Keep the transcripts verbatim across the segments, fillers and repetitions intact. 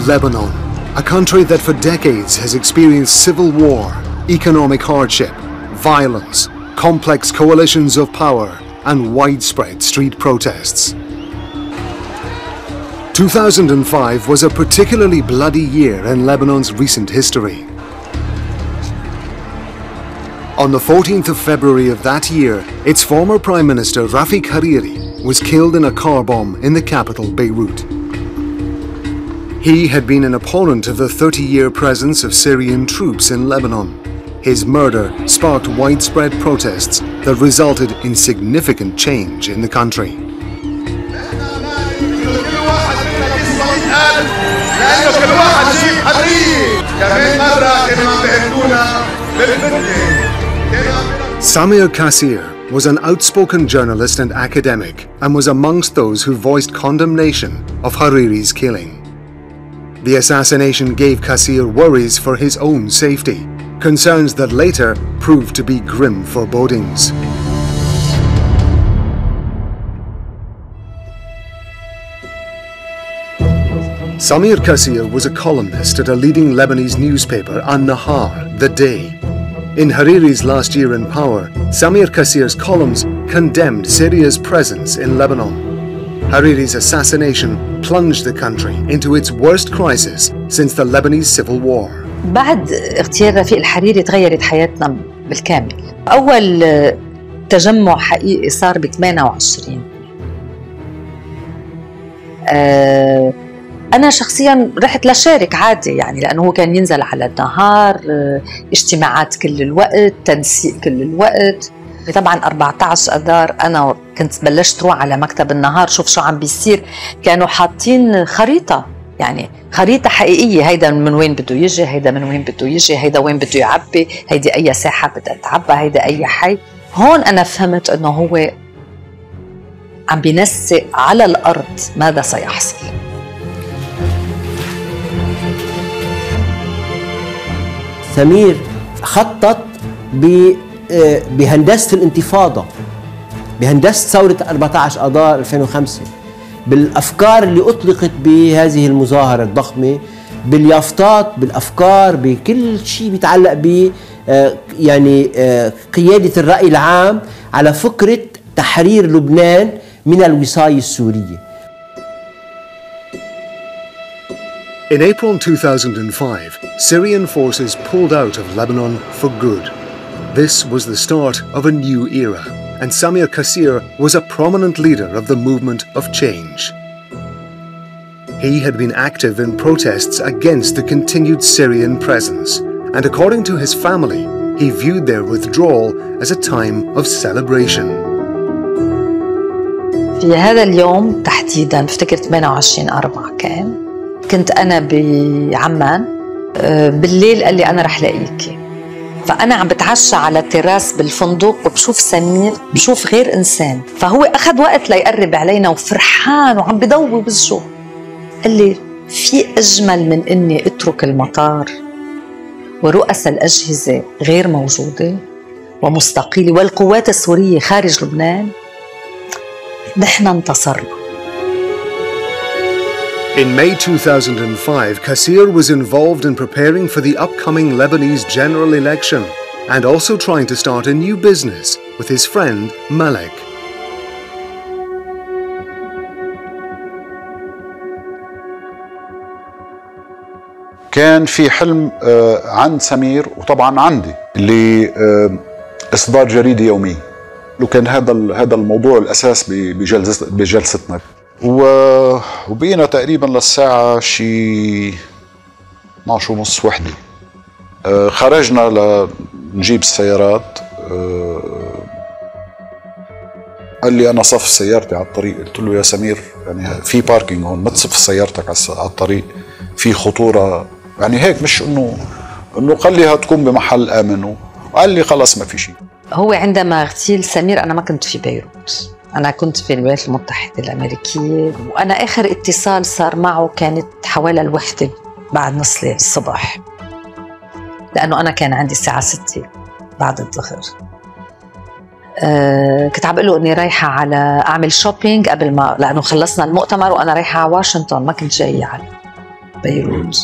Lebanon, a country that for decades has experienced civil war, economic hardship, violence, complex coalitions of power, and widespread street protests. two thousand five was a particularly bloody year in Lebanon's recent history. On the fourteenth of February of that year, its former Prime Minister Rafik Hariri was killed in a car bomb in the capital Beirut. He had been an opponent of the thirty-year presence of Syrian troops in Lebanon. His murder sparked widespread protests that resulted in significant change in the country. Samir Kassir was an outspoken journalist and academic and was amongst those who voiced condemnation of Hariri's killing. The assassination gave Kassir worries for his own safety, concerns that later proved to be grim forebodings. Samir Kassir was a columnist at a leading Lebanese newspaper, An-Nahar, The Day. In Hariri's last year in power, Samir Kassir's columns condemned Syria's presence in Lebanon. Hariri's assassination plunged the country into its worst crisis since the Lebanese civil war. بعد اغتيال رفيق الحريري تغيرت حياتنا بالكامل. أول تجمع حقيقي صار ب ثمانية وعشرين. أه أنا شخصياً رحت لشارك عادي يعني لأنه هو كان ينزل على النهار، اجتماعات كل الوقت، تنسيق كل الوقت. طبعاً أربعة عشر أذار أنا كنت بلشت روح على مكتب النهار شوف شو عم بيصير. كانوا حاطين خريطة، يعني خريطة حقيقية، هيدا من وين بده يجي، هيدا من وين بده يجي، هيدا وين بده يعبي، هيدي أي ساحة بدها تعبى، هيدا أي حي. هون أنا فهمت أنه هو عم بينسق على الأرض ماذا سيحصل. سمير خطط بهندسة الانتفاضة، بهندسة ثورة أربعة عشر آذار ألفين وخمسة، بالأفكار اللي أطلقت بهذه المظاهرة الضخمة، باليافطات، بالأفكار، بكل شيء بيتعلق ب يعني قيادة الرأي العام على فكرة تحرير لبنان من الوصاية السورية. In April two thousand five, Syrian forces pulled out of Lebanon for good. This was the start of a new era, and Samir Kassir was a prominent leader of the movement of change. He had been active in protests against the continued Syrian presence, and according to his family, he viewed their withdrawal as a time of celebration. في هذا اليوم تحديداً بفتكر ثمانية وعشرين أربعة كان، كنت أنا بعمان. بالليل قال لي أنا رح لاقيكي، فأنا عم بتعشى على التراس بالفندق وبشوف سمير، بشوف غير إنسان، فهو أخذ وقت ليقرب علينا وفرحان وعم بضوي وجهه. قال لي في أجمل من إني أترك المطار ورؤساء الأجهزة غير موجودة ومستقيلة والقوات السورية خارج لبنان؟ نحن انتصرنا. In May two thousand five, Kassir was involved in preparing for the upcoming Lebanese general election and also trying to start a new business with his friend Malek. كان في حلم عند سمير وطبعا عندي اللي إصدار جريدة يومية، وكان هذا هذا الموضوع الأساس بجلستنا. وبقينا تقريبا للساعة شي اثنعش ونص وحدة. خرجنا لنجيب السيارات. قال لي أنا صف سيارتي على الطريق. قلت له يا سمير يعني في باركينج هون، ما تصف سيارتك على الطريق، في خطورة يعني هيك، مش إنه إنه خليها تكون بمحل آمن. وقال لي خلص ما في شيء. هو عندما اغتيل سمير أنا ما كنت في بيروت، أنا كنت في الولايات المتحدة الأمريكية، وأنا آخر اتصال صار معه كانت حوالي الوحدة بعد نص ليل الصبح، لأنه أنا كان عندي الساعة ستة بعد الظهر. أه كنت عم بقول له إني رايحة على أعمل شوبينج قبل ما، لأنه خلصنا المؤتمر وأنا رايحة على واشنطن، ما كنت جاية على بيروت.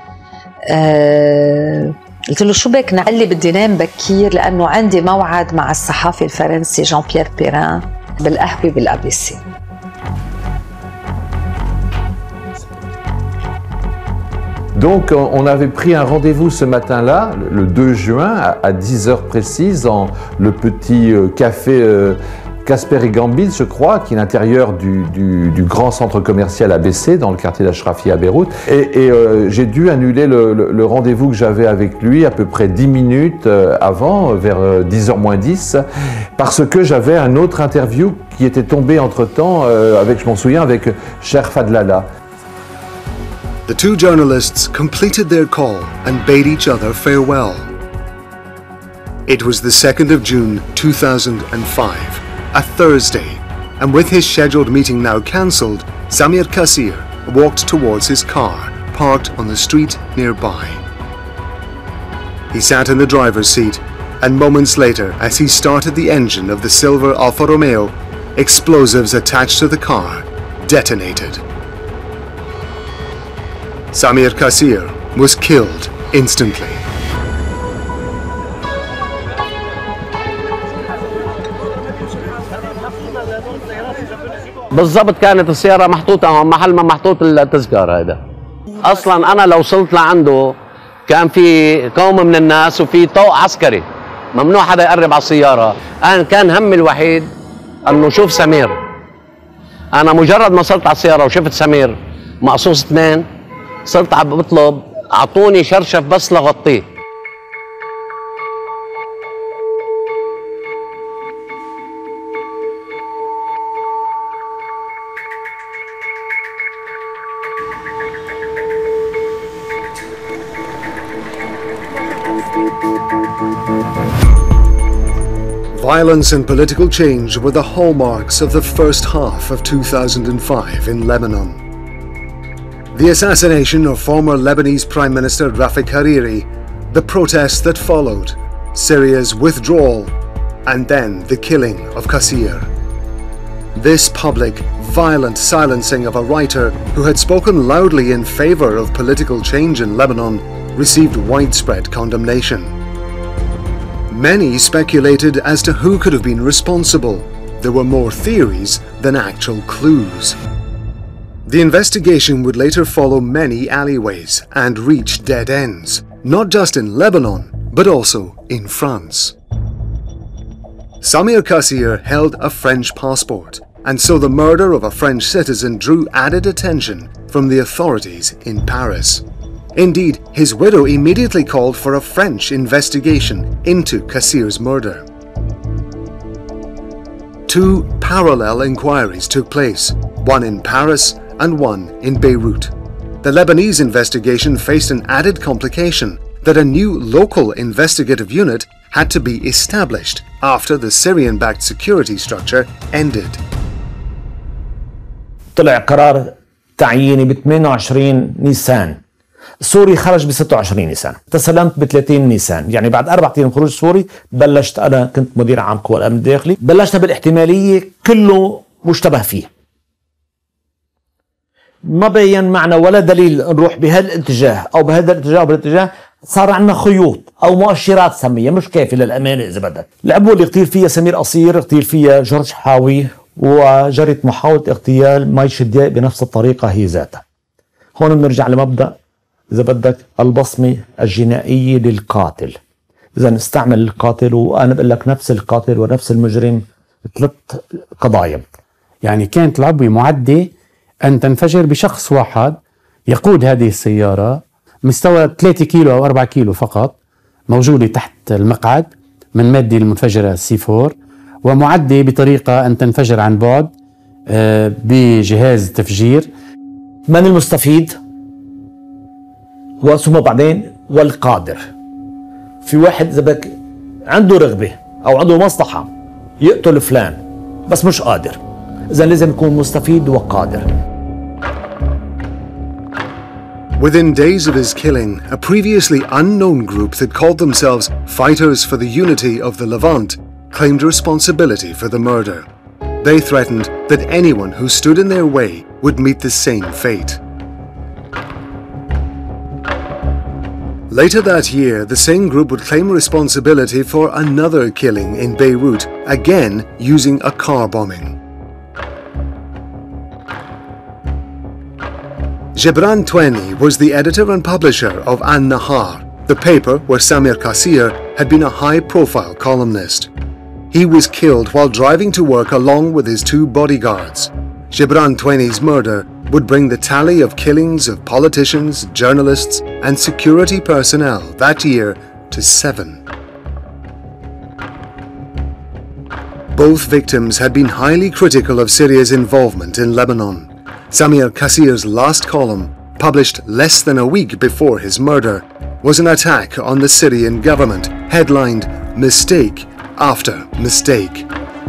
أه قلت له شو بك؟ قال لي بدي نام بكير لأنه عندي موعد مع الصحافي الفرنسي جان بيير بيران بالقهوة بالأي بي سي. Donc on avait pris un rendez-vous ce matin-là, le deux juin, à dix heures précises, dans le petit café Casper et Gambit, je crois, qui est l'intérieur du, du, du grand centre commercial A B C, dans le quartier d'Achrafi à Beyrouth. Et, et euh, j'ai dû annuler le, le, le rendez-vous que j'avais avec lui à peu près dix minutes avant, vers dix heures moins dix, parce que j'avais un autre interview qui était tombé entre-temps, euh, avec, je m'en souviens, avec Cher Fadlala. The two journalists completed their call and bade each other farewell. It was the second of June two thousand five, a Thursday, and with his scheduled meeting now cancelled, Samir Kassir walked towards his car, parked on the street nearby. He sat in the driver's seat, and moments later, as he started the engine of the silver Alfa Romeo, explosives attached to the car detonated. Samir Kassir was killed instantly. بالضبط كانت السيارة محطوطة محل ما محطوط التذكار هذا. أصلاً أنا لو وصلت لعنده كان في قوم من الناس وفي طوق عسكري ممنوع حدا يقرب على السيارة. أنا كان همي الوحيد إنه شوف سمير. أنا مجرد ما صرت على السيارة وشفت سمير مقصوص اثنين صرت عم بطلب أعطوني شرشف بس لغطيه. Violence and political change were the hallmarks of the first half of two thousand five in Lebanon. The assassination of former Lebanese Prime Minister Rafik Hariri, the protests that followed, Syria's withdrawal, and then the killing of Kassir. This public, violent silencing of a writer who had spoken loudly in favour of political change in Lebanon received widespread condemnation. Many speculated as to who could have been responsible. There were more theories than actual clues. The investigation would later follow many alleyways and reach dead ends, not just in Lebanon, but also in France. Samir Kassir held a French passport, and so the murder of a French citizen drew added attention from the authorities in Paris. Indeed, his widow immediately called for a French investigation into Kassir's murder. Two parallel inquiries took place, one in Paris and one in Beirut. The Lebanese investigation faced an added complication that a new local investigative unit had to be established after the Syrian-backed security structure ended. طلع قرار تعييني ب ثمانية وعشرين نيسان. السوري خرج ب ستة وعشرين نيسان، تسلمت ب ثلاثين نيسان، يعني بعد أربع أيام خروج سوري بلشت أنا كنت مدير عام قوى الأمن الداخلي، بلشنا بالاحتمالية كله مشتبه فيه. ما بين معنا ولا دليل نروح بهذا الاتجاه أو بهذا الاتجاه أو بالاتجاه، صار عندنا خيوط أو مؤشرات سمية مش كافية للأمانة إذا بدك. العبوة اللي اغتيل فيها سمير قصير، اغتيل فيها جورج حاوي، وجرت محاولة اغتيال ماي شدياء بنفس الطريقة هي ذاتها. هون بنرجع لمبدأ إذا بدك البصمة الجنائية للقاتل. إذا استعمل القاتل، وأنا بقول لك نفس القاتل ونفس المجرم ثلاث قضايا. يعني كانت العبوة معدة أن تنفجر بشخص واحد يقود هذه السيارة، مستوى ثلاثة كيلو أو أربعة كيلو فقط، موجودة تحت المقعد من مادة المنفجرة سي فور، ومعدة بطريقة أن تنفجر عن بعد بجهاز تفجير. من المستفيد ثم بعدين والقادر. في واحد إذا بدك عنده رغبة أو عنده مصلحة يقتل فلان بس مش قادر، إذا لازم يكون مستفيد وقادر. Within days of his killing, a previously unknown group that called themselves Fighters for the Unity of the Levant claimed responsibility for the murder. They threatened that anyone who stood in their way would meet the same fate. Later that year, the same group would claim responsibility for another killing in Beirut, again using a car bombing. Gibran Tweni was the editor and publisher of An-Nahar, the paper where Samir Kassir had been a high-profile columnist. He was killed while driving to work along with his two bodyguards. Gibran Tweni's murder would bring the tally of killings of politicians, journalists, and security personnel that year to seven. Both victims had been highly critical of Syria's involvement in Lebanon. Samir Kassir's last column, published less than a week before his murder, was an attack on the Syrian government, headlined "Mistake After Mistake."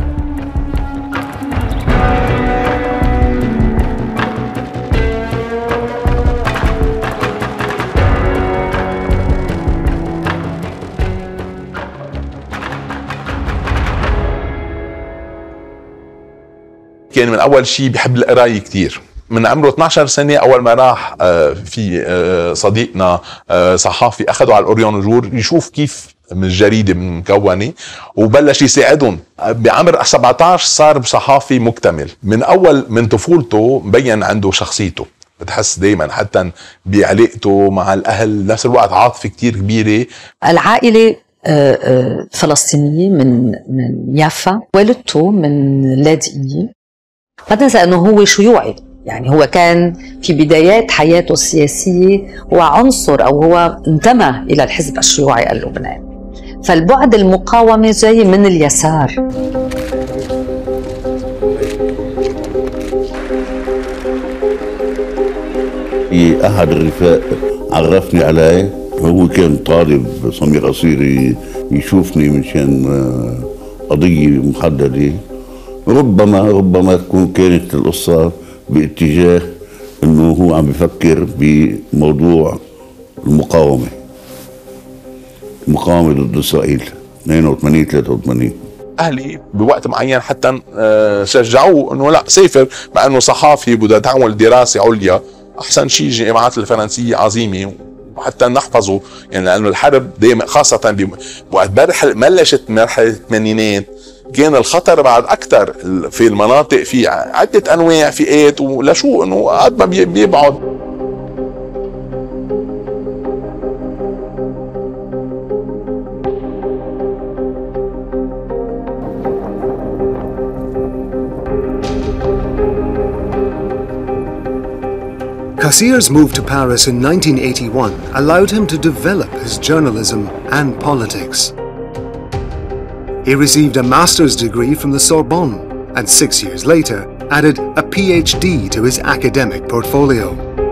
كان من أول شيء بحب القراية كتير. من عمره اثنعش سنة أول ما راح في صديقنا صحافي أخذوا على الأوريون يشوف كيف من الجريدة مكونة وبلش يساعدهم. بعمر سبعتعش صار صحافي مكتمل. من أول من طفولته مبين عنده شخصيته، بتحس دايما حتى بعلاقته مع الأهل نفس الوقت عاطفة كتير كبيرة. العائلة فلسطينية من من يافا، والدته من لاذقية. ما تنسى انه هو شيوعي، يعني هو كان في بدايات حياته السياسية هو عنصر او هو انتمى الى الحزب الشيوعي اللبناني، فالبعد المقاومة جاي من اليسار. في احد الرفاق عرفني عليه، هو كان طالب سمير قصير يشوفني مشان قضية محددة. ربما ربما تكون كانت القصة باتجاه انه هو عم بفكر بموضوع المقاومة المقاومة ضد اسرائيل اثنين وثمانين ثلاثة وثمانين. اهلي بوقت معين حتى شجعوه انه لا سافر، مع انه صحافي بده تعمل دراسة عليا، احسن شيء الجامعات الفرنسية عظيمة وحتى نحفظه، يعني لانه الحرب دائما خاصة وقت بلشت مرحلة الثمانينات كان الخطر بعد اكثر في المناطق، في عدة انواع فئات، ولشو انه قد ما بيبعد. Kassir's move to Paris in nineteen eighty-one allowed him to develop his journalism and politics. He received a master's degree from the Sorbonne and six years later added a PhD to his academic portfolio.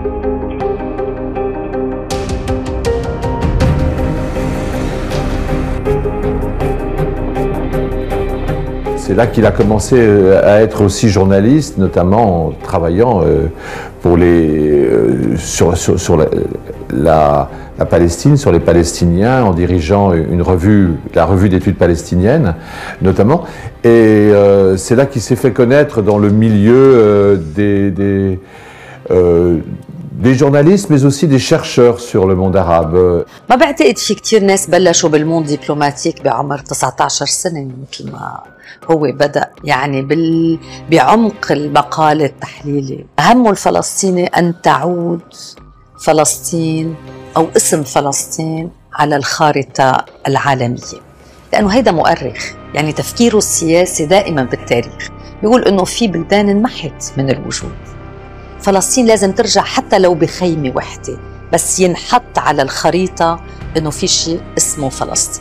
C'est là qu'il a commencé à être aussi journaliste, notamment en travaillant pour les, sur, sur, sur la, la, la Palestine, sur les Palestiniens, en dirigeant une revue, la revue d'études palestiniennes notamment. Et euh, c'est là qu'il s'est fait connaître dans le milieu euh, des, des, euh, des journalistes, mais aussi des chercheurs sur le monde arabe. ما بعتقد في كتير ناس بلشوا بالموند دبلوماتيك بعمر تسعتعش سنة مثل ما هو بدأ، يعني بال... بعمق المقال التحليلي. همه الفلسطيني أن تعود فلسطين أو اسم فلسطين على الخارطة العالمية، لأنه هيدا مؤرخ، يعني تفكيره السياسي دائما بالتاريخ. بيقول إنه في بلدان انمحت من الوجود، فلسطين لازم ترجع حتى لو بخيمة وحدة، بس ينحط على الخريطة إنه في شيء اسمه فلسطين.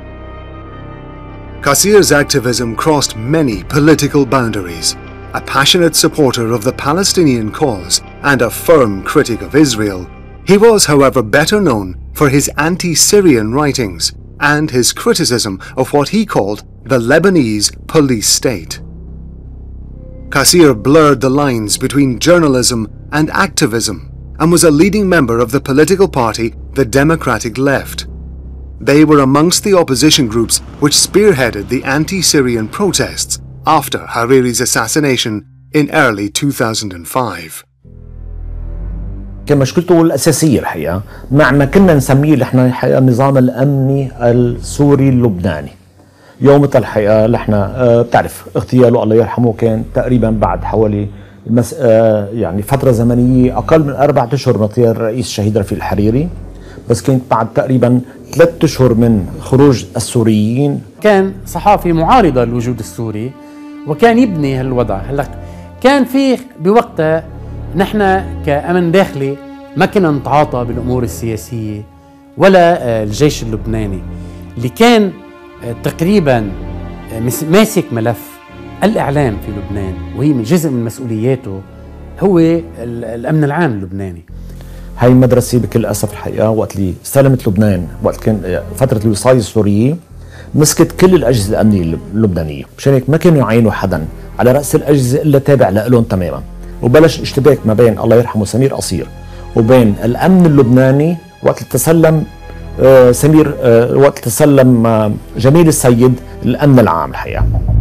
Kassir's activism crossed many political boundaries. A passionate supporter of the Palestinian cause and a firm critic of Israel, he was, however, better known for his anti-Syrian writings and his criticism of what he called the Lebanese police state. Kassir blurred the lines between journalism and activism and was a leading member of the political party, the Democratic Left. They were amongst the opposition groups which spearheaded the anti-Syrian protests after Hariri's assassination in early two thousand five. كان مشكلته الأساسية الحقيقة مع ما كنا نسميه نحن الحقيقة النظام الأمني السوري اللبناني. يومتها الحقيقة نحن أه بتعرف اغتياله الله يرحمه كان تقريبا بعد حوالي مس أه يعني فترة زمنية أقل من أربعة أشهر من اغتيال الرئيس الشهيد رفيق الحريري، بس كانت بعد تقريبا ثلاثة أشهر من خروج السوريين. كان صحافي معارضة للوجود السوري وكان يبني هالوضع. هلا كان في بوقتها نحن كأمن داخلي ما كنا نتعاطى بالأمور السياسية ولا الجيش اللبناني اللي كان تقريبا ماسك ملف الإعلام في لبنان، وهي من جزء من مسؤولياته هو الأمن العام اللبناني. هاي المدرسة بكل أسف الحقيقة وقت اللي استلمت لبنان وقت كان فترة الوصاية السورية مسكت كل الأجهزة الأمنية اللبنانية، مشان هيك ما كانوا يعينوا حدا على رأس الأجهزة إلا تابع لهم تماما. وبلش اشتباك ما بين الله يرحمه سمير قصير وبين الأمن اللبناني وقت تسلم آه سمير آه وقت تسلم آه جميل السيد الأمن العام الحقيقة.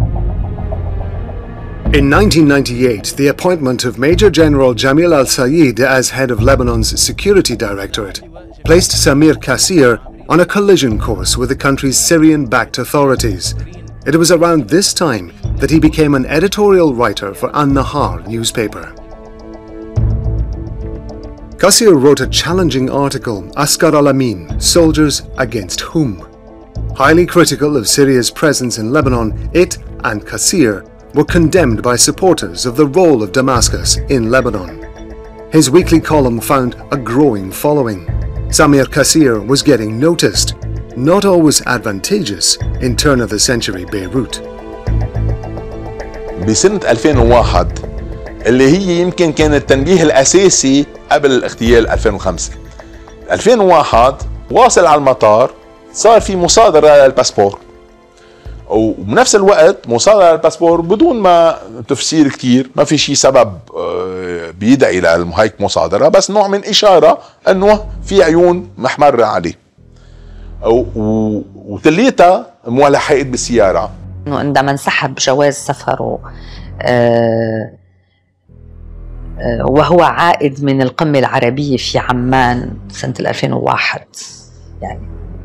In nineteen ninety-eight, the appointment of Major General Jamil al-Sayed as head of Lebanon's Security Directorate placed Samir Kassir on a collision course with the country's Syrian-backed authorities. It was around this time that he became an editorial writer for An-Nahar newspaper. Kassir wrote a challenging article, Askar al-Amin, Soldiers Against Whom? Highly critical of Syria's presence in Lebanon, it and Kassir were condemned by supporters of the role of Damascus in Lebanon. His weekly column found a growing following. Samir Kassir was getting noticed, not always advantageous in turn-of-the-century Beirut. بسنة ألفين وواحد اللي هي يمكن كان التنبيه الأساسي قبل الاغتيال ألفين وخمسة. ألفين وواحد واصل على المطار صار في مصادرة للباسبور، وبنفس الوقت مصادرة للباسبور بدون ما تفسير كتير، ما في شيء سبب بيدعي لهيك مصادرة، بس نوع من إشارة أنه في عيون محمرة عليه. وتليتها مولحقت بالسيارة انه عندما انسحب جواز سفره آه آه وهو عائد من القمة العربية في عمان سنة ألفين وواحد، يعني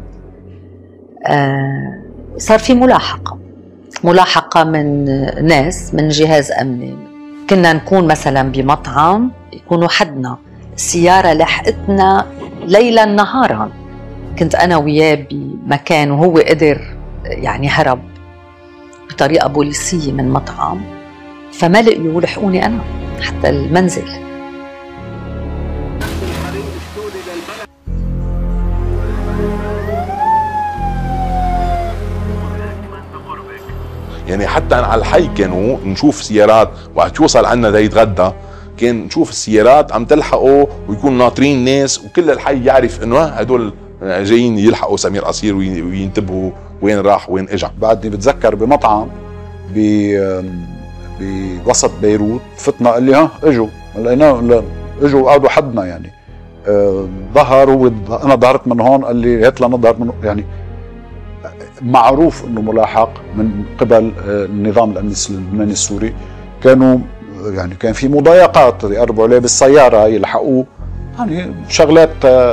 آه صار في ملاحقة ملاحقة من ناس من جهاز أمني. كنا نكون مثلا بمطعم يكونوا حدنا، السيارة لحقتنا ليلا نهارا، كنت أنا وياه بمكان وهو قدر يعني هرب بطريقة بوليسية من مطعم، فما لقيوا لحقوني أنا حتى المنزل. يعني حتى على الحي كانوا نشوف سيارات وقت يوصل عنا دا يتغدى، كان نشوف السيارات عم تلحقه ويكون ناطرين ناس وكل الحي يعرف انه هدول جايين يلحقوا سمير قصير وينتبهوا وين راح وين اجى. بعدني بتذكر بمطعم بوسط بيروت فتنا قال لي ها اجوا لقيناه اجوا وقعدوا حدنا، يعني أه ظهر وانا ظهرت من هون قال لي هات لنا ظهر من، يعني معروف انه ملاحق من قبل النظام الامني اللبناني السوري. كانوا يعني كان في مضايقات يقربوا عليه بالسياره يلحقوه، يعني شغلات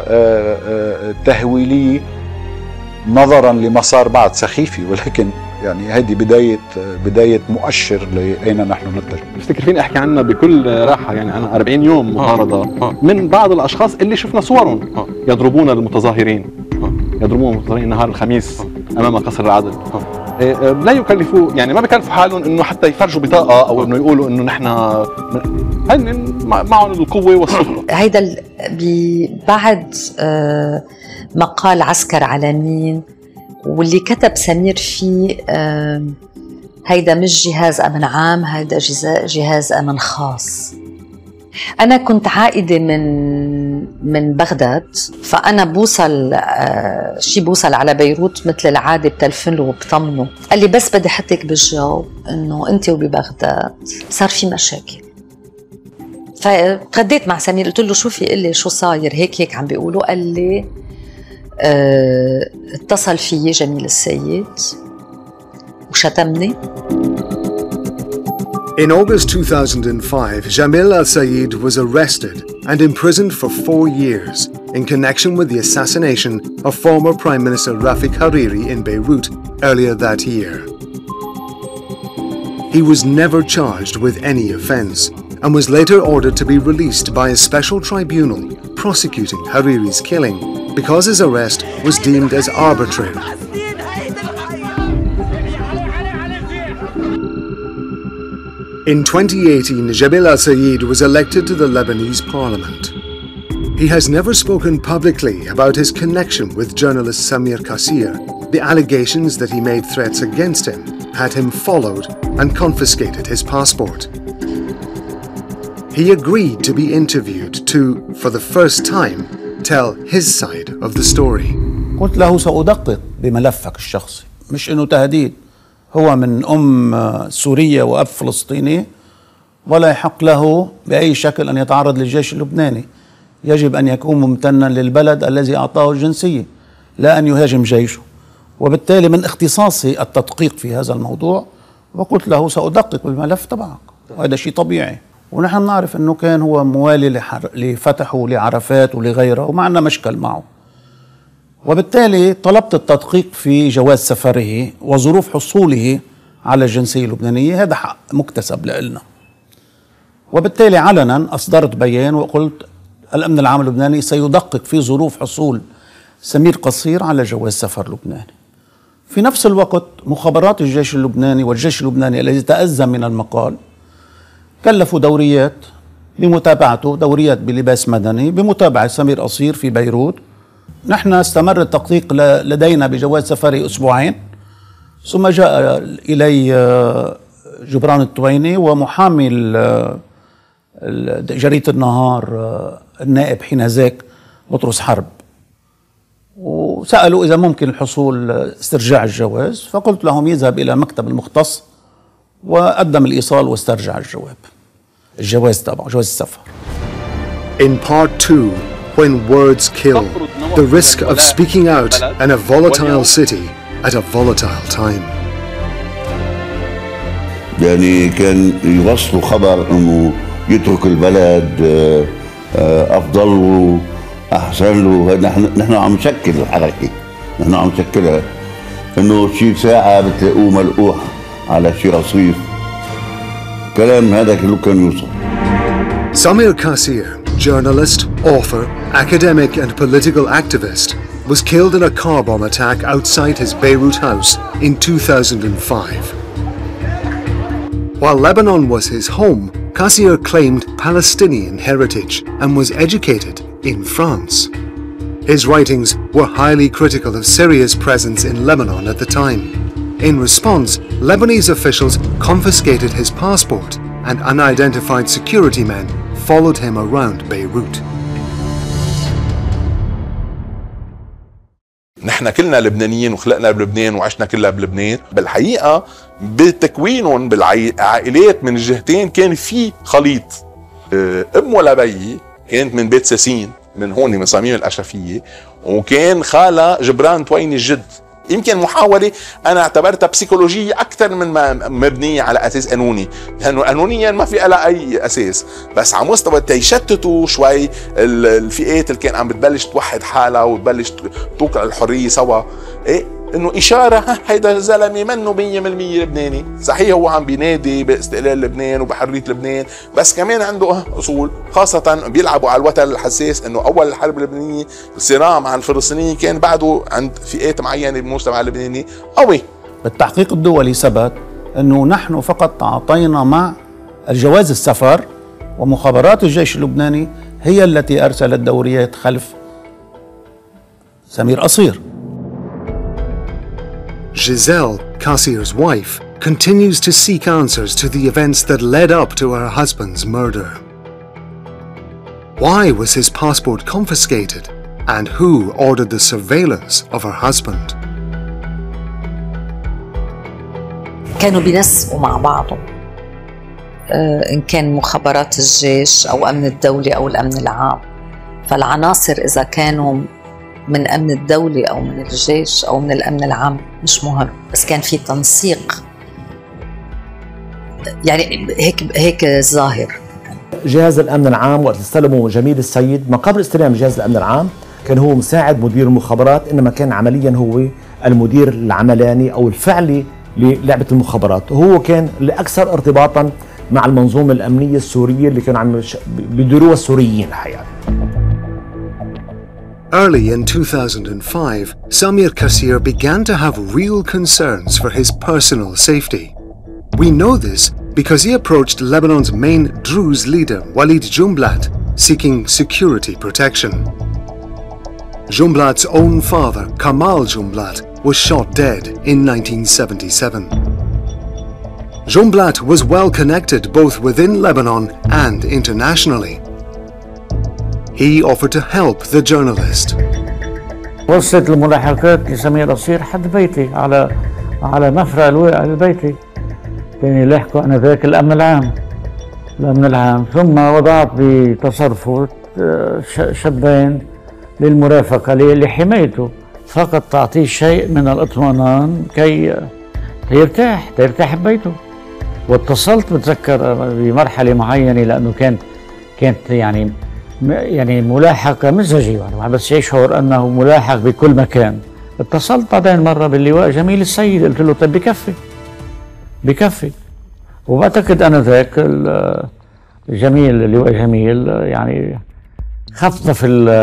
تهويليه نظرا لمسار بعد سخيفي، ولكن يعني هذه بدايه بدايه مؤشر لاين نحن نتجه. بفتكر فيني احكي عنها بكل راحه، يعني انا أربعين يوم معارضه من بعض الاشخاص اللي شفنا صورهم يضربون المتظاهرين يضربون المتظاهرين نهار الخميس امام قصر العدل. لا يكلفوا، يعني ما بكلفوا حالهم انه حتى يفرجوا بطاقه او انه يقولوا انه نحن هن معهم القوه والسلطه. هيدا بعد مقال عسكر على مين واللي كتب سمير فيه هيدا مش جهاز امن عام، هيدا جهاز امن خاص. أنا كنت عائدة من من بغداد، فأنا بوصل آه شي بوصل على بيروت مثل العادة بتلفن له وبطمنه، قال لي بس بدي أحطك بالجو إنه أنت وببغداد صار في مشاكل. فتغديت مع سمير قلت له شو في، قال لي شو صاير هيك هيك عم بيقولوا، قال لي آه اتصل فيي جميل السيد وشتمني. In August two thousand five, Jamil al-Sayed was arrested and imprisoned for four years in connection with the assassination of former Prime Minister Rafik Hariri in Beirut earlier that year. He was never charged with any offence and was later ordered to be released by a special tribunal prosecuting Hariri's killing because his arrest was deemed as arbitrary. In twenty eighteen, Jabil al-Sayed was elected to the Lebanese parliament. He has never spoken publicly about his connection with journalist Samir Kassir. The allegations that he made threats against him had him followed and confiscated his passport. He agreed to be interviewed to, for the first time, tell his side of the story. قلت له سأدقق بملفك الشخصي، مش إنه تهديد. هو من أم سورية وأب فلسطيني، ولا يحق له بأي شكل أن يتعرض للجيش اللبناني. يجب أن يكون ممتنا للبلد الذي أعطاه الجنسية، لا أن يهاجم جيشه. وبالتالي من اختصاصي التدقيق في هذا الموضوع، وقلت له سأدقق بالملف تبعك، وهذا شيء طبيعي. ونحن نعرف أنه كان هو موالي لفتحه لعرفات ولغيره، وما عندنا مشكل معه. وبالتالي طلبت التدقيق في جواز سفره وظروف حصوله على الجنسية اللبنانية، هذا حق مكتسب لنا. وبالتالي علنا أصدرت بيان وقلت الأمن العام اللبناني سيدقق في ظروف حصول سمير قصير على جواز سفر لبناني. في نفس الوقت مخابرات الجيش اللبناني والجيش اللبناني الذي تأذى من المقال كلفوا دوريات بمتابعته، دوريات بلباس مدني بمتابعة سمير قصير في بيروت. نحن استمر التدقيق لدينا بجواز سفري أسبوعين، ثم جاء إلي جبران الطويني ومحامي جريدة النهار النائب حينذاك بطرس حرب، وسألوا إذا ممكن الحصول استرجاع الجواز، فقلت لهم يذهب إلى مكتب المختص وقدم الإيصال واسترجع الجواب الجواز تبعه، جواز السفر. In part two, when words kill, the risk of speaking out in a volatile city at a volatile time. يعني كان يوصلوا خبر انه يترك البلد افضل له احسن له. نحن نحن عم نشكل الحركه، نحن عم نشكلها انه شي ساعه بتلاقوه ملقوح على شي رصيف. كلام هذا كله كان يوصل. Samir Kassir, journalist, author, academic and political activist, was killed in a car bomb attack outside his Beirut house in two thousand five. While Lebanon was his home, Kassir claimed Palestinian heritage and was educated in France. His writings were highly critical of Syria's presence in Lebanon at the time. In response, Lebanese officials confiscated his passport and unidentified security men followed him around Beirut. نحن كلنا لبنانيين وخلقنا بلبنان وعشنا كلها بلبنان. بالحقيقة بتكوينهم بالعائلات من الجهتين كان في خليط. أم ولا بيي كانت من بيت ساسين من هون من صميم الأشرفية، وكان خالة جبران طويني الجد. يمكن محاولة أنا اعتبرتها بسيكولوجية أكثر من ما مبنية على أساس قانوني، لأنه قانونيا ما في لها أي أساس، بس على مستوى تيشتتوا شوي الفئات اللي كان عم بتبلش توحد حالها وتبلش توقع الحرية سوا. إيه إنه إشارة ها هيدا الزلمة منه مية بالمية لبناني، صحيح هو عم بينادي باستقلال لبنان وبحرية لبنان، بس كمان عنده أصول، خاصة بيلعبوا على الوتر الحساس إنه أول الحرب اللبنانية الصراع مع الفلسطينيين كان بعده عند فئات معينة بالمجتمع اللبناني قوي. بالتحقيق الدولي ثبت إنه نحن فقط تعاطينا مع الجواز السفر، ومخابرات الجيش اللبناني هي التي أرسلت دوريات خلف سمير قصير. Giselle, Kassir's wife, continues to seek answers to the events that led up to her husband's murder. Why was his passport confiscated? And who ordered the surveillance of her husband? كانوا بينسقوا مع بعضهم، إن كان مخابرات الجيش أو أمن الدولة أو الأمن العام. فالعناصر إذا كانوا من أمن الدولة أو من الجيش أو من الأمن العام مش مهم، بس كان في تنسيق، يعني هيك هيك ظاهر. جهاز الأمن العام وقت استلموا جميل السيد، ما قبل استلام جهاز الأمن العام كان هو مساعد مدير المخابرات، إنما كان عمليا هو المدير العملاني أو الفعلي للعبة المخابرات، وهو كان الأكثر ارتباطا مع المنظومة الأمنية السورية اللي كانوا عم بيديروها السوريين الحقيقة. Early in two thousand five, Samir Kassir began to have real concerns for his personal safety. We know this because he approached Lebanon's main Druze leader, Walid Jumblat, seeking security protection. Jumblat's own father, Kamal Jumblat, was shot dead in nineteen seventy-seven. Jumblat was well connected both within Lebanon and internationally. He offered to help the journalist. وصلت الملاحقات لسمير قصير حد بيتي على على مفرق الواقع لبيتي. كان يلاحقوا انذاك الامن العام. الامن العام ثم وضعت بتصرفه شابين للمرافقه لحمايته، فقط تعطيه شيء من الاطمئنان كي يرتاح يرتاح ببيته. واتصلت بتذكر بمرحله معينه لانه كان كانت يعني يعني ملاحقة مزعجة، يعني بس يشعر أنه ملاحق بكل مكان. اتصلت بعدين مرة باللواء جميل السيد، قلت له طيب بكفي بكفي. وبعتقد أنا ذاك الجميل اللواء جميل يعني خفف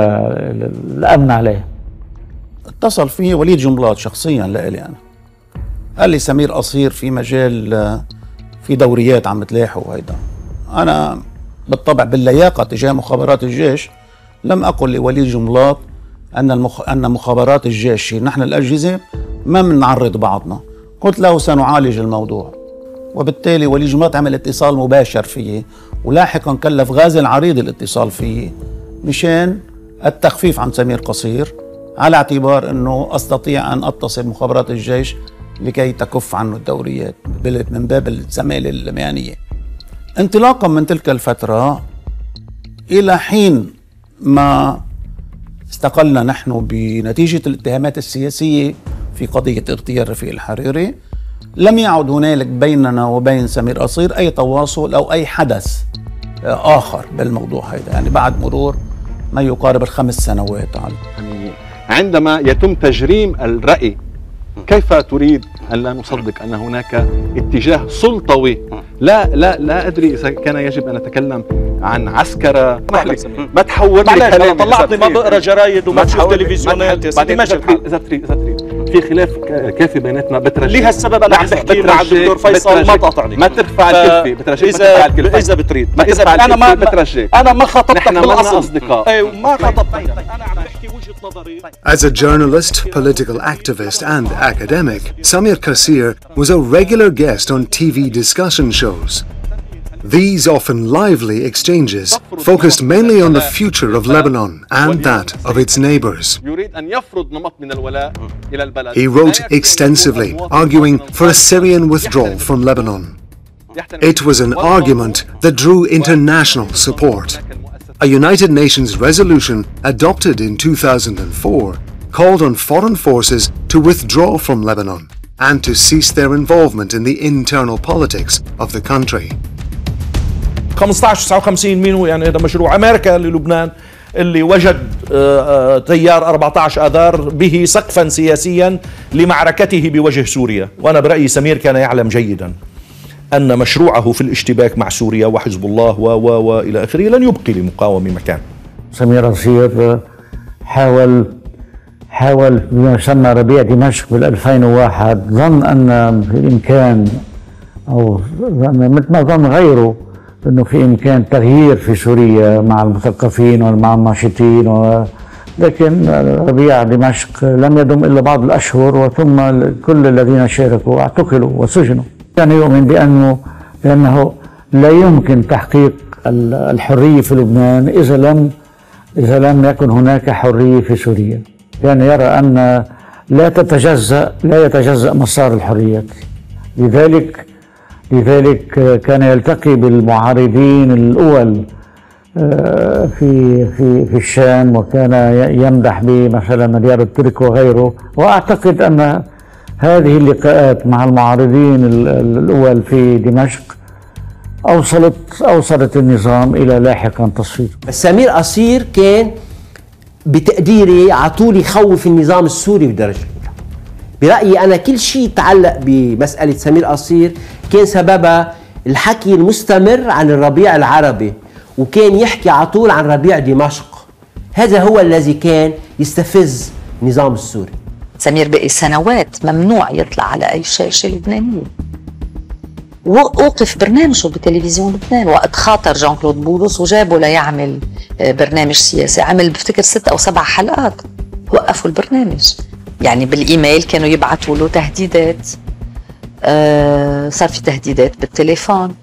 الأمن عليه. اتصل فيه وليد جملات شخصيا لإلي أنا، قال لي سمير قصير في مجال في دوريات عم تلاحوا وهيدا. أنا بالطبع باللياقة تجاه مخابرات الجيش لم أقل لوليد جملات أن المخ... أن مخابرات الجيش نحن الأجهزة ما بنعرض بعضنا. قلت له سنعالج الموضوع، وبالتالي وليد جملات عمل اتصال مباشر فيه، ولاحقا كلف غازي العريض الاتصال فيه مشان التخفيف عن سمير قصير، على اعتبار أنه أستطيع أن أتصل بمخابرات الجيش لكي تكف عنه الدوريات من باب الزمالة المهنية. انطلاقا من تلك الفترة إلى حين ما استقلنا نحن بنتيجة الاتهامات السياسية في قضية اغتيال رفيق الحريري، لم يعد هنالك بيننا وبين سمير قصير أي تواصل أو أي حدث آخر بالموضوع هذا، يعني بعد مرور ما يقارب الخمس سنوات. يعني عندما يتم تجريم الرأي، كيف تريد أن لا نصدق أن هناك اتجاه سلطوي؟ لا لا لا أدري إذا كان يجب أن نتكلم عن عسكرة. ما تحول لي كلامي، طلعتني ما بقرا جرايد وما بشوف تلفزيونات. بعدين إذا تريد إذا تريد إذا تريد في خلاف كافي بيناتنا بترجي. لهالسبب أنا عم بحكي مع الدكتور فيصل ما تقاطعني. ما ترفع الكلفة بترجي. إذا إذا بتريد ما ترفع أنا ما بترجي. أنا ما خاطبتك بالأصل أصدقاء. أيوة ما خاطبتك. أنا عم بحكي وجهة نظري. As a journalist, political activist and academic, Samir Kassir was a regular guest on T V discussion shows. These often lively exchanges focused mainly on the future of Lebanon and that of its neighbors. He wrote extensively, arguing for a Syrian withdrawal from Lebanon. It was an argument that drew international support. A United Nations resolution adopted in two thousand four called on foreign forces to withdraw from Lebanon and to cease their involvement in the internal politics of the country. خمسة عشر تسعة وخمسين مين هو؟ يعني هذا مشروع أمريكا للبنان اللي وجد تيار أربعة عشر آذار به سقفا سياسيا لمعركته بوجه سوريا. وأنا برأيي سمير كان يعلم جيدا أن مشروعه في الاشتباك مع سوريا وحزب الله و و وإلى آخره لن يبقي لمقاومة مكان. سمير قصير حاول حاول بما يسمى ربيع دمشق بال ألفين وواحد، ظن أن في الإمكان أو مثل ما ظن غيره أنه في إمكان تغيير في سوريا مع المثقفين ومع الناشطين و... لكن ربيع دمشق لم يدم إلا بعض الأشهر وثم كل الذين شاركوا اعتقلوا وسجنوا. كان يؤمن بأنه بأنه لا يمكن تحقيق الحرية في لبنان إذا لم إذا لم يكن هناك حرية في سوريا. كان يرى أن لا تتجزأ لا يتجزأ مسار الحريات. لذلك لذلك كان يلتقي بالمعارضين الأول في في في الشام، وكان يمدح بمثلا مليار الترك وغيره. وأعتقد أن هذه اللقاءات مع المعارضين الأول في دمشق أوصلت أوصلت النظام إلى لاحقا تصفيته. بس سمير قصير كان بتقديري على طول يخوف النظام السوري بالدرجة الأولى. برأيي أنا كل شيء يتعلق بمسألة سمير قصير كان سببها الحكي المستمر عن الربيع العربي، وكان يحكي على طول عن ربيع دمشق. هذا هو الذي كان يستفز النظام السوري. سمير بقي سنوات ممنوع يطلع على أي شاشة لبنانية، ووقف برنامجه بتلفزيون لبنان وقت خاطر جان كلود بولس وجابه ليعمل برنامج سياسي. عمل بفتكر ست أو سبع حلقات وقفوا البرنامج. يعني بالإيميل كانوا يبعتوا له تهديدات، آه صار في تهديدات بالتليفون،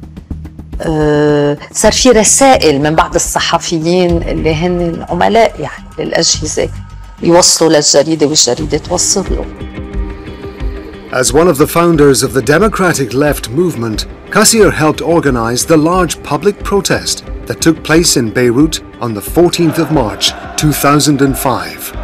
آه صار في رسائل من بعض الصحفيين اللي هن عملاء يعني للأجهزة يوصلوا للجريدة والجريدة توصل له. As one of the founders of the democratic left movement, Kassir helped organize the large public protest that took place in Beirut on the fourteenth of March two thousand five.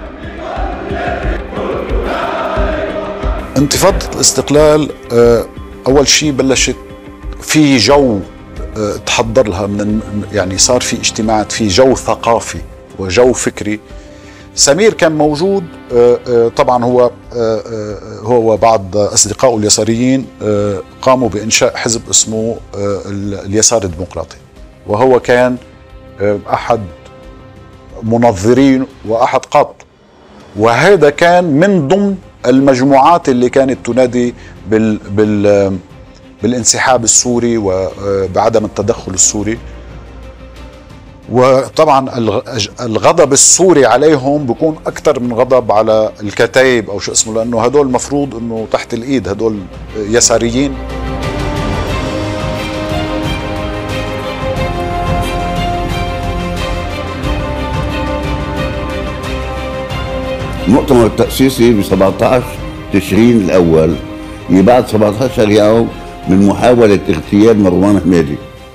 انتفاضة الاستقلال أول شيء بلشت في جو تحضر لها من يعني صار في اجتماعات، في جو ثقافي وجو فكري. سمير كان موجود طبعا، هو هو وبعض أصدقائه اليساريين قاموا بإنشاء حزب اسمه اليسار الديمقراطي، وهو كان أحد منظرين وأحد قاط، وهذا كان من ضمن المجموعات اللي كانت تنادي بال بال بالانسحاب السوري وبعدم التدخل السوري. وطبعا الغضب السوري عليهم بيكون اكثر من غضب على الكتائب او شو اسمه، لانه هدول المفروض انه تحت الايد، هدول يساريين. المؤتمر التأسيسي ب سبعة عشر تشرين الأول، بعد سبعة عشر يوم من محاولة اغتيال مروان حميدي.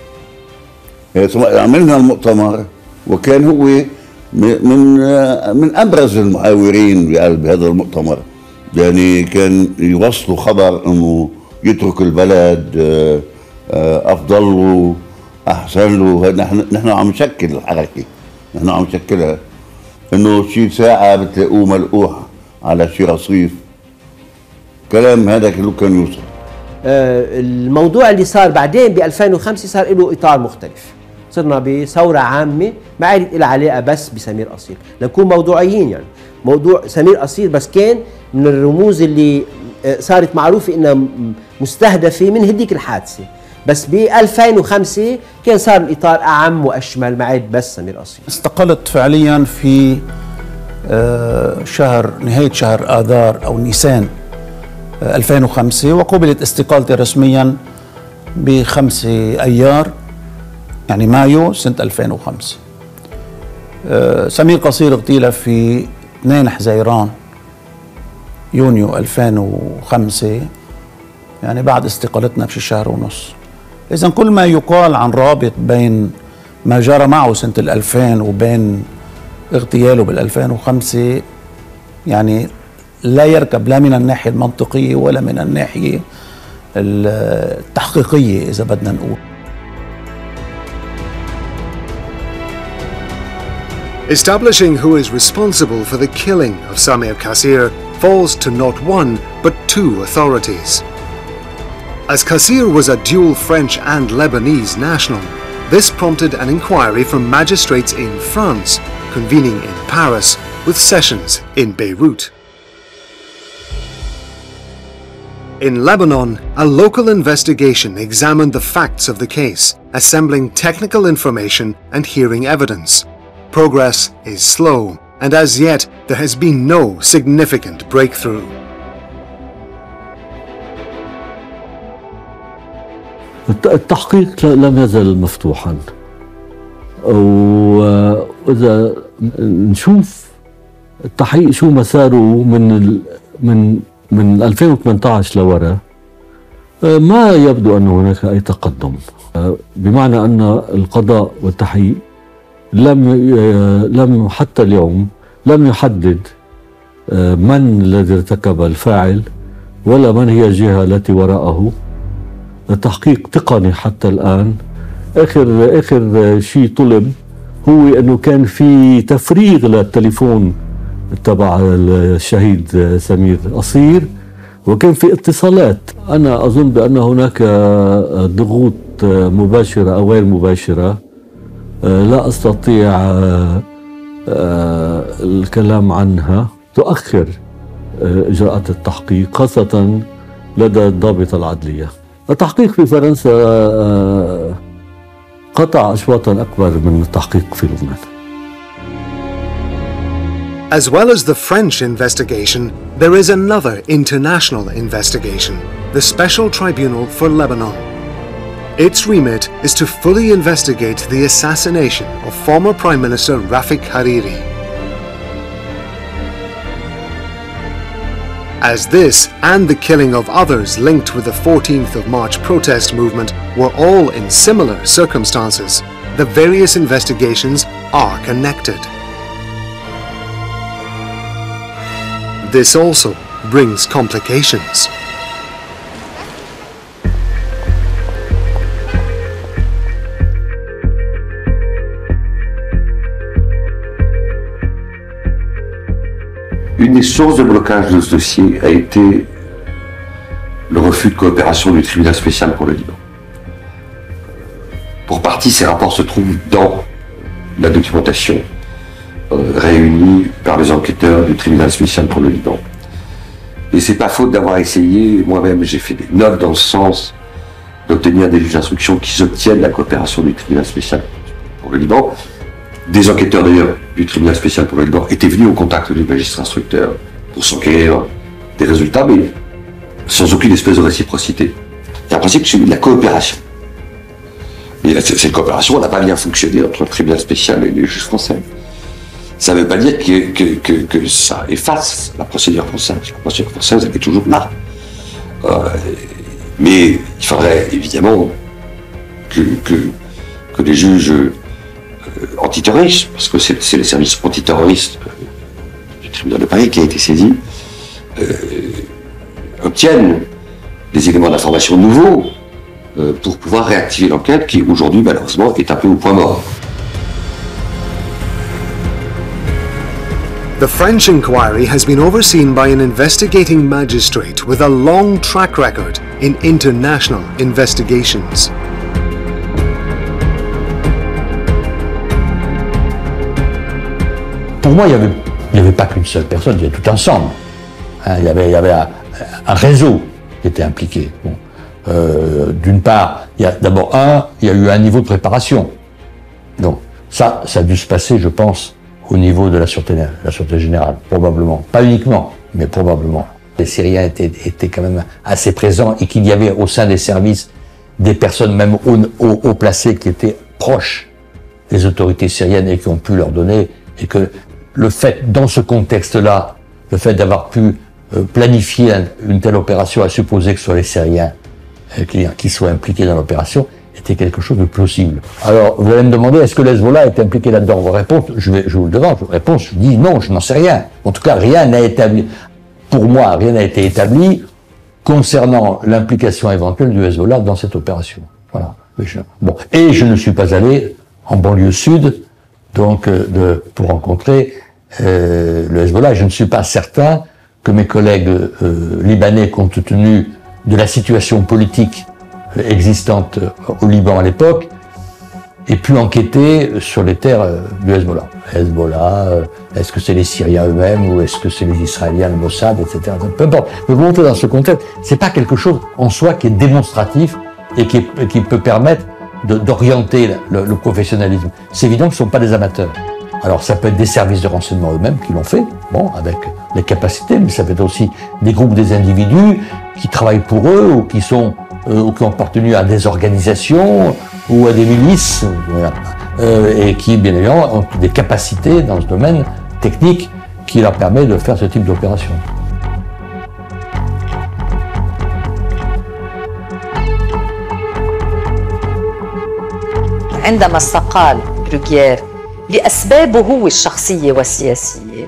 عملنا المؤتمر وكان هو من من أبرز المحاورين بهذا المؤتمر. يعني كان يوصلوا خبر إنه يترك البلد أفضل له أحسن له. نحن نحن عم نشكل الحركة، نحن عم نشكلها، انه شي ساعة بتلاقوه ملقوح على شي رصيف. كلام هذا كله كان يوصل. آه الموضوع اللي صار بعدين ب ألفين وخمسة صار له اطار مختلف، صرنا بثورة عامة ما عادت لها علاقة بس بسمير قصير، لنكون موضوعيين. يعني موضوع سمير قصير بس كان من الرموز اللي آه صارت معروفة انها مستهدفة من هديك الحادثة، بس ب ألفين وخمسة كان صار الإطار أعم وأشمل، ما عاد بس سمير قصير. استقلت فعليا في شهر نهاية شهر آذار أو نيسان ألفين وخمسة، وقبلت استقالتي رسميا بخمسة أيار يعني مايو سنة ألفين وخمسة. سمير قصير اغتيل في اثنين حزيران يونيو ألفين وخمسة، يعني بعد استقالتنا بشي شهر ونص. إذن كل ما يقال عن رابط بين ما جرى معه سنة الألفين وبين اغتياله بالألفين وخمسة يعني لا يركب لا من الناحية المنطقية ولا من الناحية التحقيقية إذا بدنا نقول. Establishing who is responsible for the killing of Samir Kassir falls to not one but two authorities. As Kassir was a dual French and Lebanese national, this prompted an inquiry from magistrates in France, convening in Paris, with sessions in Beirut. In Lebanon, a local investigation examined the facts of the case, assembling technical information and hearing evidence. Progress is slow, and as yet there has been no significant breakthrough. التحقيق لم يزل مفتوحا، وإذا نشوف التحقيق شو مساره من من من ألفين وثمانية عشر لورا، ما يبدو أن هناك أي تقدم، بمعنى أن القضاء والتحقيق لم لم حتى اليوم لم يحدد من الذي ارتكب الفاعل ولا من هي الجهة التي وراءه، تحقيق تقني حتى الآن. آخر آخر شيء طلب هو أنه كان في تفريغ للتليفون تبع الشهيد سمير قصير، وكان في اتصالات. أنا أظن بأن هناك ضغوط مباشرة أو غير مباشرة لا أستطيع الكلام عنها تؤخر إجراءات التحقيق، خاصة لدى الضابطة العدلية. التحقيق في فرنسا قطع أشواطا أكبر من التحقيق في لبنان. As well as the French investigation, there is another international investigation, the Special Tribunal for Lebanon. Its remit is to fully investigate the assassination of former Prime Minister Rafik Hariri. As this and the killing of others linked with the fourteenth of March protest movement were all in similar circumstances, the various investigations are connected. This also brings complications. Une des sources de blocage de ce dossier a été le refus de coopération du tribunal spécial pour le Liban. Pour partie, ces rapports se trouvent dans la documentation euh, réunie par les enquêteurs du tribunal spécial pour le Liban. Et c'est pas faute d'avoir essayé, moi-même j'ai fait des notes dans ce sens, d'obtenir des juges d'instruction qui obtiennent la coopération du tribunal spécial pour le Liban. Des enquêteurs d'ailleurs du tribunal spécial pour le Liban étaient venus au contact du magistrat instructeur pour s'enquérir des résultats, mais sans aucune espèce de réciprocité. Il y a un principe celui de la coopération. Mais cette coopération n'a pas bien fonctionné entre le tribunal spécial et les juges français. Ça ne veut pas dire que, que, que, que ça efface la procédure française. La procédure française, elle est toujours là. Euh, mais il faudrait évidemment que, que, que les juges antiterroristes, parce que c'est le service antiterroriste du tribunal de Paris qui a été saisi, euh, obtiennent des éléments d'information nouveaux euh, pour pouvoir réactiver l'enquête qui aujourd'hui malheureusement est un peu au point mort. The French inquiry has been overseen by an investigating magistrate with a long track record in international investigations. Pour moi, il n'y avait, avait pas qu'une seule personne, il y avait tout ensemble. Hein, il y avait, il y avait un, un réseau qui était impliqué. Bon. Euh, D'une part, il y a d'abord un, il y a eu un niveau de préparation. Donc ça, ça a dû se passer, je pense, au niveau de la sûreté, la sûreté générale, probablement. Pas uniquement, mais probablement. Les Syriens étaient, étaient quand même assez présents et qu'il y avait au sein des services des personnes même haut, haut, haut placées qui étaient proches des autorités syriennes et qui ont pu leur donner, et que le fait, dans ce contexte-là, le fait d'avoir pu euh, planifier un, une telle opération, à supposer que ce soit les Syriens euh, qui, qui soient impliqués dans l'opération, était quelque chose de plausible. Alors, vous allez me demander, est-ce que l'Hezbollah est impliqué là-dedans? Vos réponses, je, vais, je vous le demande, vos réponses, je dis non, je n'en sais rien. En tout cas, rien n'a établi, pour moi, rien n'a été établi concernant l'implication éventuelle du Hezbollah dans cette opération. Voilà. Je, bon. Et je ne suis pas allé en banlieue sud, donc, euh, de, pour rencontrer euh, le Hezbollah. Je ne suis pas certain que mes collègues euh, libanais, compte tenu de la situation politique existante au Liban à l'époque, aient pu enquêter sur les terres euh, du Hezbollah. Hezbollah, euh, est-ce que c'est les Syriens eux-mêmes ou est-ce que c'est les Israéliens, le Mossad, et cetera. Peu importe. Mais vous montrer dans ce contexte, c'est pas quelque chose en soi qui est démonstratif et qui, est, qui peut permettre d'orienter le, le professionnalisme. C'est évident que ce ne sont pas des amateurs. Alors ça peut être des services de renseignement eux-mêmes qui l'ont fait, bon, avec les capacités, mais ça peut être aussi des groupes, des individus qui travaillent pour eux ou qui sont euh, ou qui ont appartenu à des organisations ou à des milices, voilà, euh, et qui, bien évidemment, ont des capacités dans ce domaine technique qui leur permet de faire ce type d'opération. عندما استقال بروغيير لأسبابه هو الشخصية والسياسية،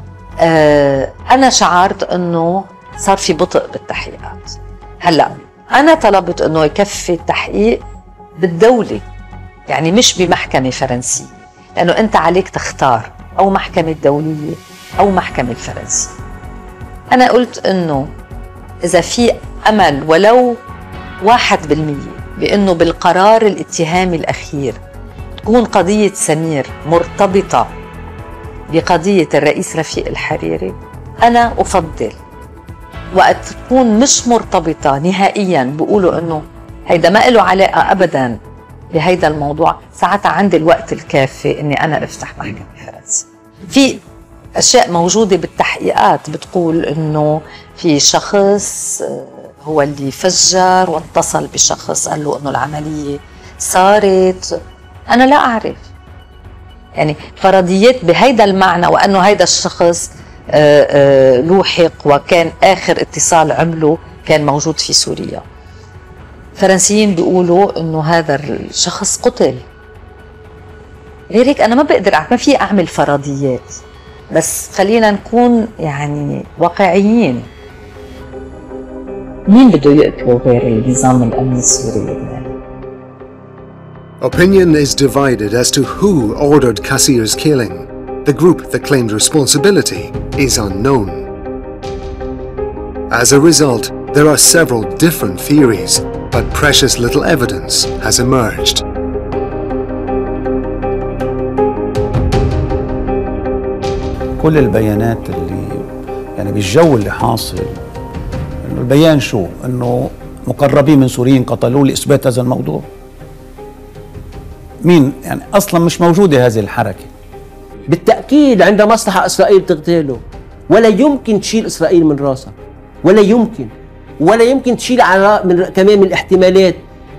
أنا شعرت أنه صار في بطء بالتحقيقات. هلأ أنا طلبت أنه يكفي التحقيق بالدولة، يعني مش بمحكمة فرنسية، لأنه أنت عليك تختار أو محكمة دولية أو محكمة فرنسية. أنا قلت أنه إذا في أمل ولو واحد بالمية بأنه بالقرار الاتهامي الأخير تكون قضية سمير مرتبطة بقضية الرئيس رفيق الحريري، أنا أفضل وقت تكون مش مرتبطة نهائياً، بيقولوا إنه هيدا ما له علاقة أبداً بهيدا الموضوع، ساعتها عندي الوقت الكافي إني أنا أفتح محكمة فرنسية. في أشياء موجودة بالتحقيقات بتقول إنه في شخص هو اللي فجر واتصل بشخص قال له إنه العملية صارت. أنا لا أعرف، يعني فرضيات بهيدا المعنى، وأنه هيدا الشخص لوحق وكان آخر اتصال عمله كان موجود في سوريا. فرنسيين بيقولوا إنه هذا الشخص قتل. غير هيك أنا ما بقدر ما في أعمل فرضيات، بس خلينا نكون يعني واقعيين. مين بده يقتله غير النظام الأمني السوري؟ Opinion is divided as to who ordered Kassir's killing. The group that claimed responsibility is unknown. As a result, there are several different theories, but precious little evidence has emerged. كل البيانات اللي يعني بالجو اللي حاصل، انه البيان شو؟ انه مقربين من سوريين قتلوه لاثبات هذا الموضوع. مين يعني اصلا مش موجوده هذه الحركه. بالتاكيد عندها مصلحه اسرائيل تغتاله، ولا يمكن تشيل اسرائيل من راسها، ولا يمكن ولا يمكن تشيل على من كمان من الاحتمالات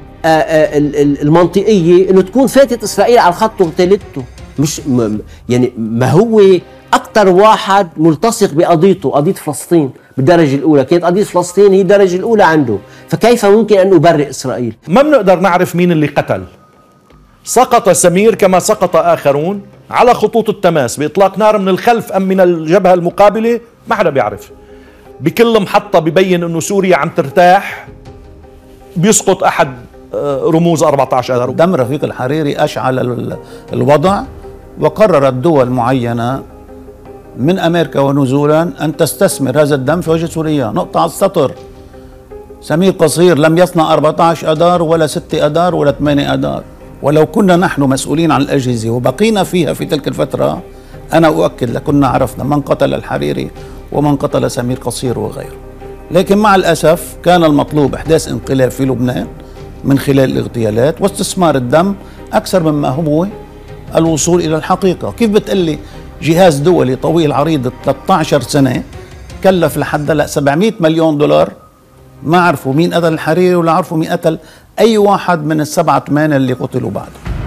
المنطقيه انه تكون فاتت اسرائيل على الخط وغتالته. مش يعني ما هو اكثر واحد ملتصق بقضيته، قضيه فلسطين بالدرجه الاولى، كانت قضيه فلسطين هي الدرجه الاولى عنده، فكيف ممكن ان نبرئ اسرائيل؟ ما بنقدر نعرف مين اللي قتل. سقط سمير كما سقط آخرون على خطوط التماس بإطلاق نار من الخلف أم من الجبهة المقابلة، ما حدا بيعرف. بكل محطة ببين أنه سوريا عم ترتاح بيسقط أحد رموز أربعة عشر آذار. دم رفيق الحريري أشعل الوضع، وقررت دول معينة من أمريكا ونزولا أن تستثمر هذا الدم في وجه سوريا. نقطة على السطر. سمير قصير لم يصنع أربعة عشر آذار ولا ستة آذار ولا ثمانية آذار. ولو كنا نحن مسؤولين عن الأجهزة وبقينا فيها في تلك الفترة، أنا أؤكد لكنا عرفنا من قتل الحريري ومن قتل سمير قصير وغيره. لكن مع الأسف كان المطلوب إحداث انقلاب في لبنان من خلال الاغتيالات واستثمار الدم أكثر مما هو الوصول إلى الحقيقة. كيف بتقلي جهاز دولي طويل عريض ثلاثة عشر سنة كلف لحد هلا سبعمئة مليون دولار ما عرفوا مين قتل الحريري ولا عرفوا مين قتل أي واحد من السبعة ثمانية اللي قتلوا بعده.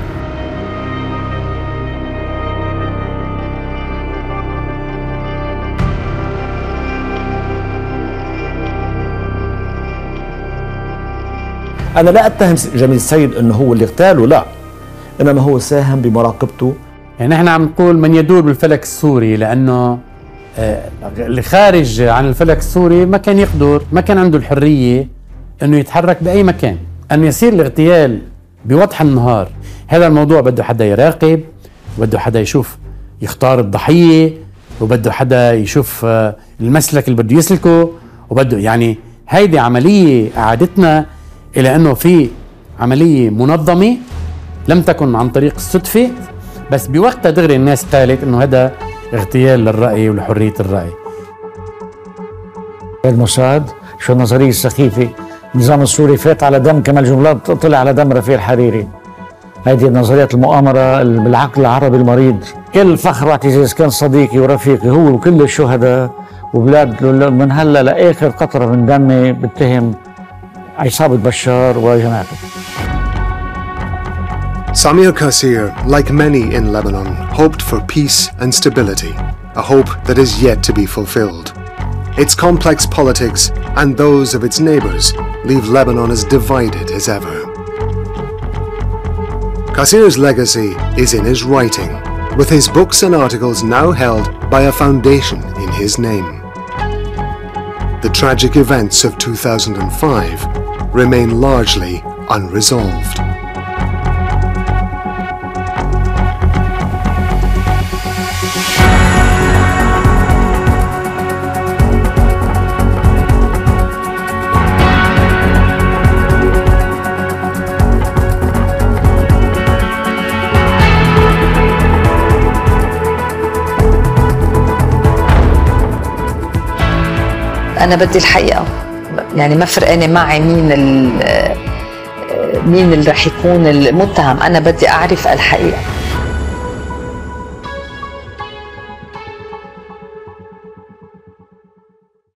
أنا لا أتهم جميل السيد أنه هو اللي اغتاله، لا، إنما هو ساهم بمراقبته. يعني نحن عم نقول من يدور بالفلك السوري، لأنه اللي خارج عن الفلك السوري ما كان يقدر، ما كان عنده الحرية أنه يتحرك بأي مكان. أن يصير الاغتيال بوضح النهار، هذا الموضوع بده حدا يراقب، وبده حدا يشوف يختار الضحية، وبده حدا يشوف المسلك اللي بده يسلكه، وبده يعني هيدي عملية أعادتنا إلى أنه في عملية منظمة لم تكن عن طريق الصدفة، بس بوقتها دغري الناس قالت أنه هذا اغتيال للرأي ولحرية الرأي. الموساد شو النظرية السخيفة، النظام السوري فات على دم كما الجملات طلع على دم رفيق الحريري. هذه نظرية المؤامرة بالعقل العربي المريض. كل فخر واعتزاز كان صديقي ورفيقي هو وكل الشهداء وبلاد من هلا لآخر قطرة من دمي بتهم عصابة بشار وجماعته. Samir Kassir, like many in Lebanon, hoped for peace and stability, a hope that is yet to be fulfilled. Its complex politics and those of its neighbors leave Lebanon as divided as ever. Kassir's legacy is in his writing, with his books and articles now held by a foundation in his name. The tragic events of two thousand five remain largely unresolved. أنا بدي الحقيقة، يعني ما فرقانة معي مين مين اللي رح يكون المتهم، أنا بدي أعرف الحقيقة.